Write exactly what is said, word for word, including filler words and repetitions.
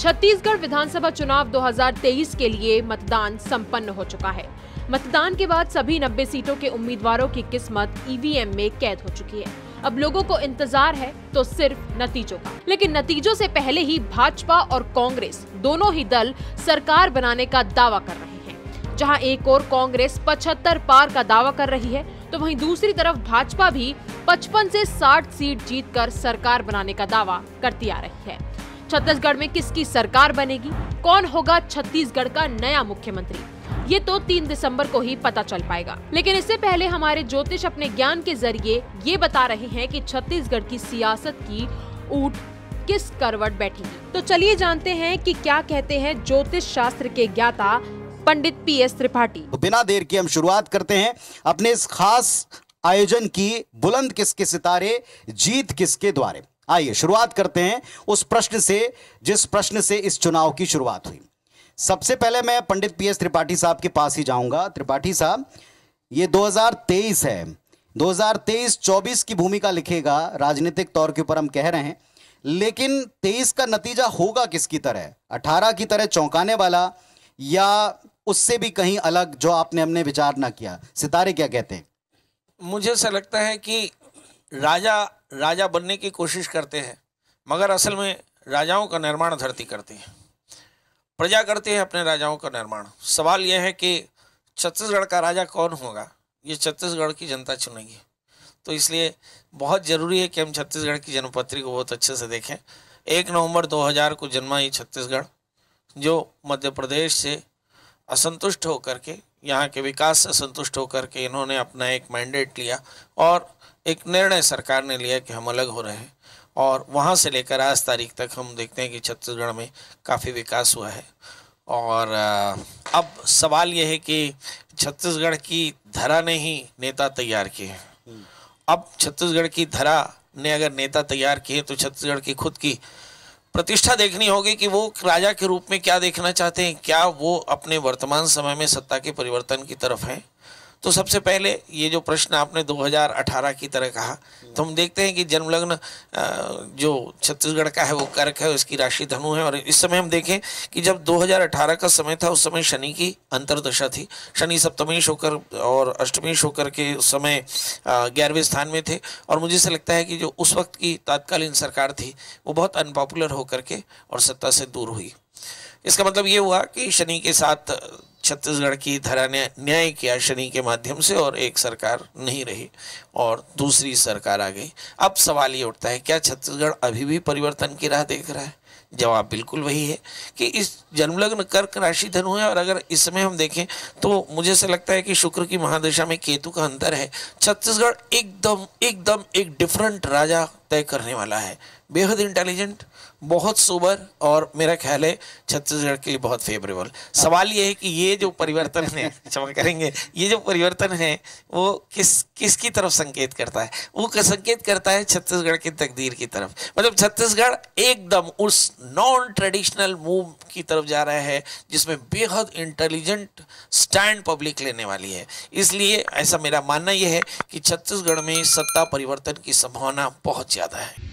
छत्तीसगढ़ विधानसभा चुनाव दो हज़ार तेईस के लिए मतदान संपन्न हो चुका है। मतदान के बाद सभी नब्बे सीटों के उम्मीदवारों की किस्मत ईवीएम में कैद हो चुकी है। अब लोगों को इंतजार है तो सिर्फ नतीजों का। लेकिन नतीजों से पहले ही भाजपा और कांग्रेस दोनों ही दल सरकार बनाने का दावा कर रहे हैं। जहां एक और कांग्रेस पचहत्तर पार का दावा कर रही है, तो वहीं दूसरी तरफ भाजपा भी पचपन से साठ सीट जीतकर सरकार बनाने का दावा करती आ रही है। छत्तीसगढ़ में किसकी सरकार बनेगी, कौन होगा छत्तीसगढ़ का नया मुख्यमंत्री, ये तो तीन दिसंबर को ही पता चल पाएगा। लेकिन इससे पहले हमारे ज्योतिष अपने ज्ञान के जरिए ये बता रहे हैं कि छत्तीसगढ़ की सियासत की ऊंट किस करवट बैठेगी। तो चलिए जानते हैं कि क्या कहते हैं ज्योतिष शास्त्र के ज्ञाता पंडित पी एस त्रिपाठी। तो बिना देर के हम शुरुआत करते हैं अपने इस खास आयोजन की, बुलंद किसके सितारे, जीत किसके द्वारे। आइए शुरुआत करते हैं उस प्रश्न से जिस प्रश्न से इस चुनाव की शुरुआत हुई। सबसे पहले मैं पंडित पी एस त्रिपाठी साहब के पास ही जाऊंगा। त्रिपाठी साहब, ये दो हज़ार तेईस है, दो हज़ार तेईस चौबीस की भूमिका लिखेगा, राजनीतिक तौर के ऊपर हम कह रहे हैं, लेकिन तेईस का नतीजा होगा किसकी तरह, अठारह की तरह चौंकाने वाला या उससे भी कहीं अलग जो आपने हमने विचार ना किया? सितारे क्या कहते हैं? मुझे ऐसा लगता है कि राजा राजा बनने की कोशिश करते हैं, मगर असल में राजाओं का निर्माण धरती करती है, प्रजा करती है अपने राजाओं का निर्माण। सवाल यह है कि छत्तीसगढ़ का राजा कौन होगा, ये छत्तीसगढ़ की जनता चुनेगी। तो इसलिए बहुत ज़रूरी है कि हम छत्तीसगढ़ की जन्मपत्री को बहुत अच्छे से देखें। एक नवंबर दो हज़ार को जन्मा ये छत्तीसगढ़, जो मध्य प्रदेश से असंतुष्ट होकर के, यहाँ के विकास से असंतुष्ट होकर के इन्होंने अपना एक मैंडेट लिया और एक निर्णय सरकार ने लिया कि हम अलग हो रहे हैं। और वहाँ से लेकर आज तारीख तक हम देखते हैं कि छत्तीसगढ़ में काफ़ी विकास हुआ है। और अब सवाल यह है कि छत्तीसगढ़ की धरा ने ही नेता तैयार किए हैं। अब छत्तीसगढ़ की धरा ने अगर नेता तैयार किए तो छत्तीसगढ़ की खुद की प्रतिष्ठा देखनी होगी कि वो राजा के रूप में क्या देखना चाहते हैं, क्या वो अपने वर्तमान समय में सत्ता के परिवर्तन की तरफ हैं। तो सबसे पहले ये जो प्रश्न आपने दो हज़ार अठारह की तरह कहा, तो हम देखते हैं कि जन्मलग्न जो छत्तीसगढ़ का है वो कर्क है, उसकी राशि धनु है। और इस समय हम देखें कि जब दो हज़ार अठारह का समय था, उस समय शनि की अंतर्दशा थी। शनि सप्तमेश होकर और अष्टमेश होकर के उस समय ग्यारहवें स्थान में थे। और मुझे ऐसा लगता है कि जो उस वक्त की तात्कालीन सरकार थी वो बहुत अनपॉपुलर होकर के और सत्ता से दूर हुई। इसका मतलब ये हुआ कि शनि के साथ छत्तीसगढ़ की धरा ने न्याय किया शनि के माध्यम से, और एक सरकार नहीं रही और दूसरी सरकार आ गई। अब सवाल ये उठता है, क्या छत्तीसगढ़ अभी भी परिवर्तन की राह देख रहा है? जवाब बिल्कुल वही है कि इस जन्मलग्न कर्क राशि धनु है। और अगर इस समय हम देखें तो मुझे ऐसा लगता है कि शुक्र की महादशा में केतु का अंतर है। छत्तीसगढ़ एकदम एकदम एक डिफरेंट राजा तय करने वाला है, बेहद इंटेलिजेंट, बहुत सोबर, और मेरा ख्याल है छत्तीसगढ़ के लिए बहुत फेवरेबल। सवाल ये है कि ये जो परिवर्तन है, क्षमा करेंगे, ये जो परिवर्तन है वो किस किसकी तरफ संकेत करता है? वो संकेत करता है छत्तीसगढ़ की तकदीर की तरफ। मतलब छत्तीसगढ़ एकदम उस नॉन ट्रेडिशनल मूव की तरफ जा रहा है जिसमें बेहद इंटेलिजेंट स्टैंड पब्लिक लेने वाली है। इसलिए ऐसा मेरा मानना यह है कि छत्तीसगढ़ में सत्ता परिवर्तन की संभावना बहुत ज़्यादा है।